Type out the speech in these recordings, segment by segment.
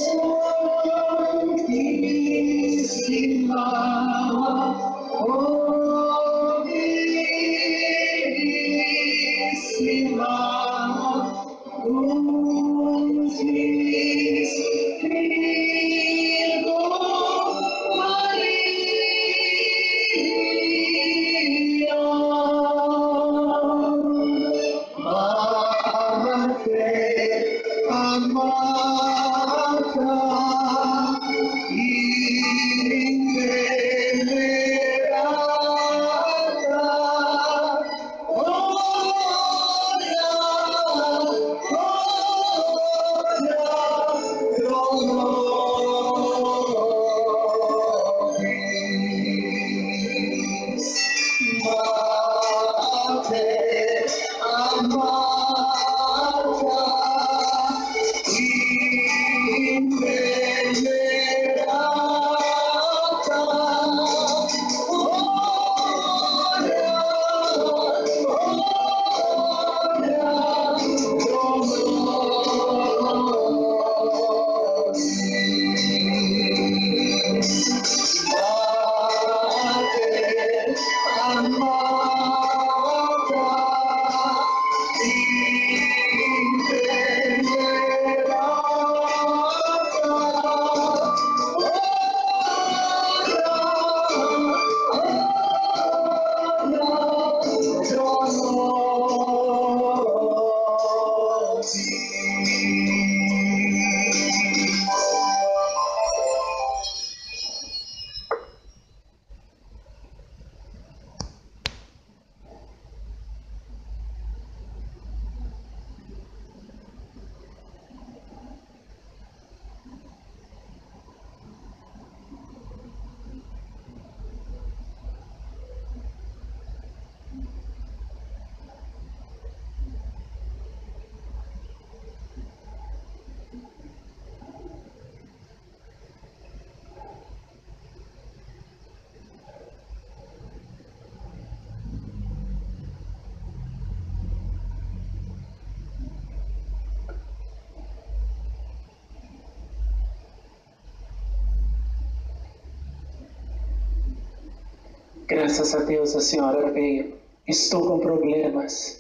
Graças a Deus a senhora veio. Estou com problemas.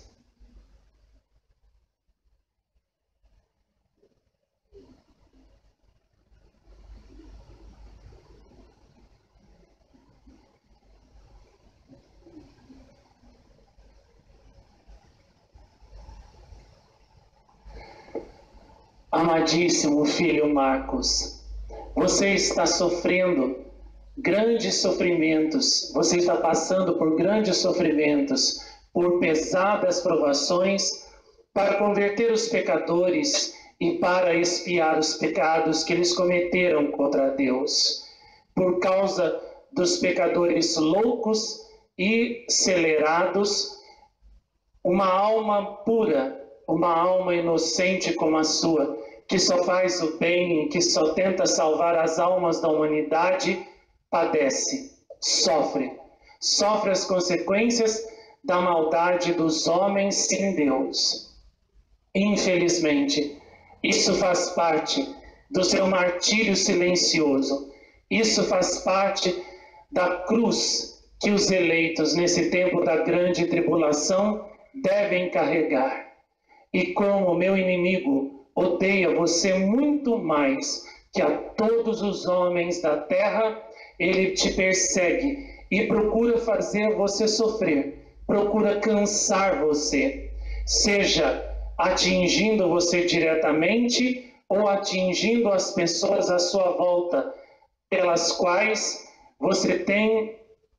Amadíssimo filho Marcos, você está sofrendo grandes sofrimentos, você está passando por grandes sofrimentos, por pesadas provações, para converter os pecadores e para expiar os pecados que eles cometeram contra Deus. Por causa dos pecadores loucos e acelerados, uma alma pura, uma alma inocente como a sua, que só faz o bem, que só tenta salvar as almas da humanidade, padece, sofre as consequências da maldade dos homens sem Deus. Infelizmente, isso faz parte do seu martírio silencioso, isso faz parte da cruz que os eleitos nesse tempo da grande tribulação devem carregar. E como o meu inimigo odeia você muito mais que a todos os homens da terra, ele te persegue e procura fazer você sofrer, procura cansar você, seja atingindo você diretamente ou atingindo as pessoas à sua volta, pelas quais você tem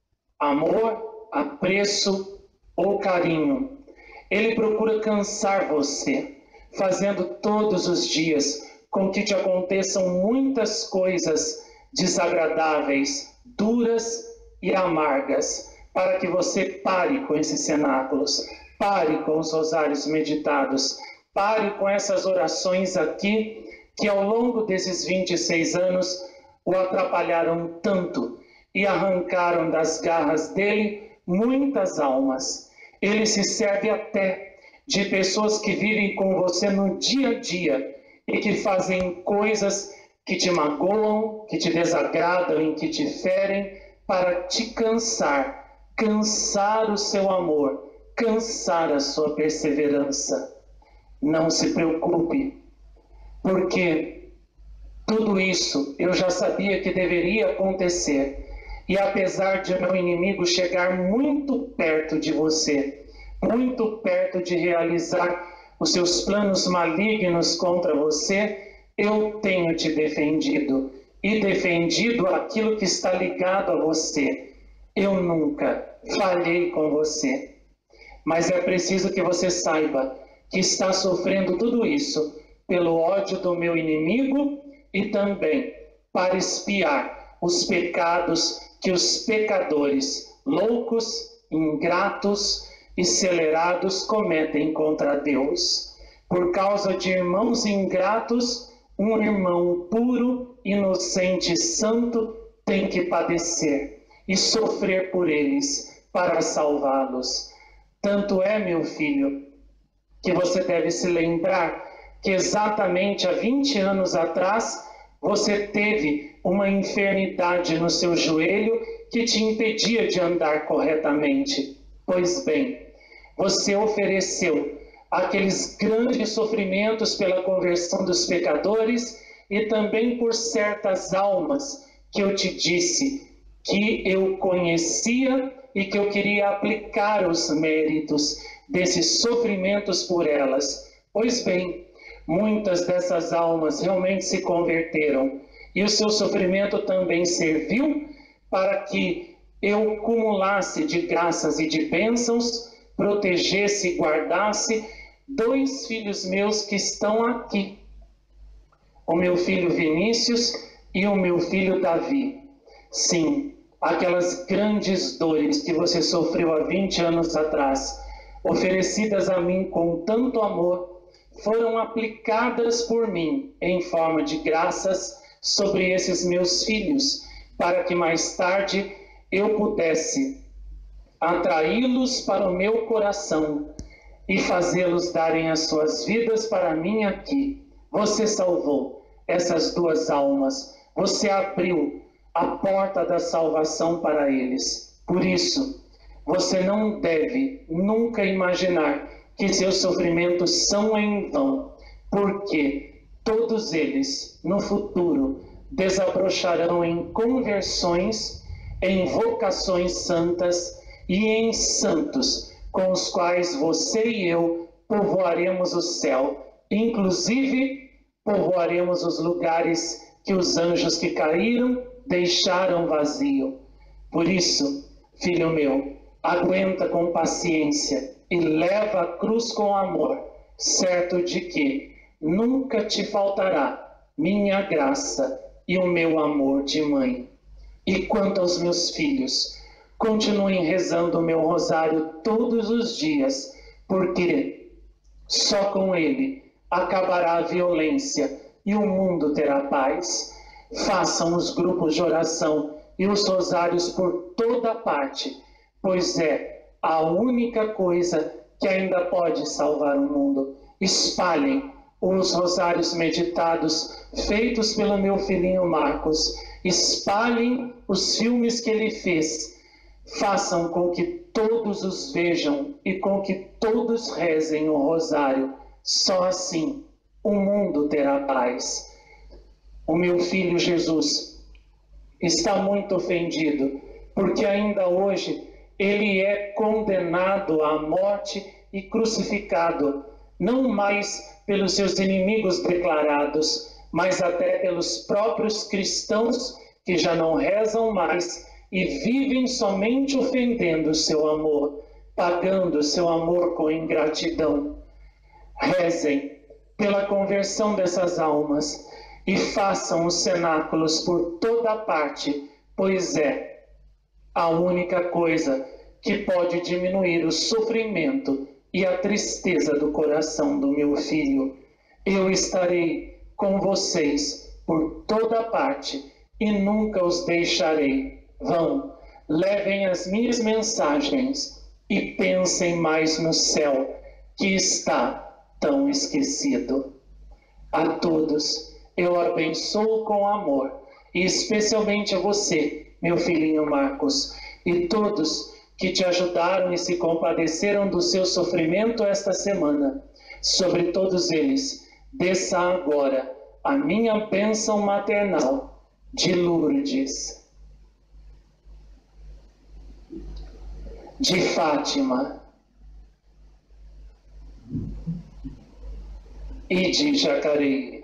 amor, apreço ou carinho. Ele procura cansar você, fazendo todos os dias com que te aconteçam muitas coisas desagradáveis, duras e amargas, para que você pare com esses cenáculos, pare com os rosários meditados, pare com essas orações aqui, que ao longo desses 26 anos o atrapalharam tanto e arrancaram das garras dele muitas almas. Ele se serve até de pessoas que vivem com você no dia a dia e que fazem coisas que te magoam, que te desagradam e que te ferem, para te cansar, cansar o seu amor, cansar a sua perseverança. Não se preocupe, porque tudo isso eu já sabia que deveria acontecer. E apesar de meu inimigo chegar muito perto de você, muito perto de realizar os seus planos malignos contra você, eu tenho te defendido e defendido aquilo que está ligado a você. Eu nunca falhei com você. Mas é preciso que você saiba que está sofrendo tudo isso pelo ódio do meu inimigo e também para expiar os pecados que os pecadores loucos, ingratos e acelerados cometem contra Deus. Por causa de irmãos ingratos, um irmão puro, inocente e santo tem que padecer e sofrer por eles para salvá-los. Tanto é, meu filho, que você deve se lembrar que exatamente há 20 anos atrás você teve uma enfermidade no seu joelho que te impedia de andar corretamente. Pois bem, você ofereceu aqueles grandes sofrimentos pela conversão dos pecadores e também por certas almas que eu te disse que eu conhecia e que eu queria aplicar os méritos desses sofrimentos por elas. Pois bem, muitas dessas almas realmente se converteram e o seu sofrimento também serviu para que eu cumulasse de graças e de bênçãos, protegesse e guardasse 2 filhos meus que estão aqui, o meu filho Vinícius e o meu filho Davi. Sim, aquelas grandes dores que você sofreu há 20 anos atrás, oferecidas a mim com tanto amor, foram aplicadas por mim em forma de graças sobre esses meus filhos, para que mais tarde eu pudesse atraí-los para o meu coração e fazê-los darem as suas vidas para mim aqui. Você salvou essas 2 almas, você abriu a porta da salvação para eles. Por isso, você não deve nunca imaginar que seus sofrimentos são em vão, porque todos eles, no futuro, desabrocharão em conversões, em vocações santas e em santos, com os quais você e eu povoaremos o céu. Inclusive, povoaremos os lugares que os anjos que caíram deixaram vazio. Por isso, filho meu, aguenta com paciência e leva a cruz com amor, certo de que nunca te faltará minha graça e o meu amor de mãe. E quanto aos meus filhos, continuem rezando o meu rosário todos os dias, porque só com ele acabará a violência e o mundo terá paz. Façam os grupos de oração e os rosários por toda parte, pois é a única coisa que ainda pode salvar o mundo. Espalhem os rosários meditados feitos pelo meu filhinho Marcos. Espalhem os filmes que ele fez. Façam com que todos os vejam e com que todos rezem o rosário. Só assim o mundo terá paz. O meu filho Jesus está muito ofendido, porque ainda hoje ele é condenado à morte e crucificado, não mais pelos seus inimigos declarados, mas até pelos próprios cristãos que já não rezam mais e vivem somente ofendendo o seu amor, pagando o seu amor com ingratidão. Rezem pela conversão dessas almas e façam os cenáculos por toda parte, pois é a única coisa que pode diminuir o sofrimento e a tristeza do coração do meu filho. Eu estarei com vocês por toda parte e nunca os deixarei. Vão, levem as minhas mensagens e pensem mais no céu, que está tão esquecido. A todos eu abençoo com amor, e especialmente a você, meu filhinho Marcos, e todos que te ajudaram e se compadeceram do seu sofrimento esta semana. Sobre todos eles, desça agora a minha bênção maternal de Lourdes, de Fátima e de Jacareí.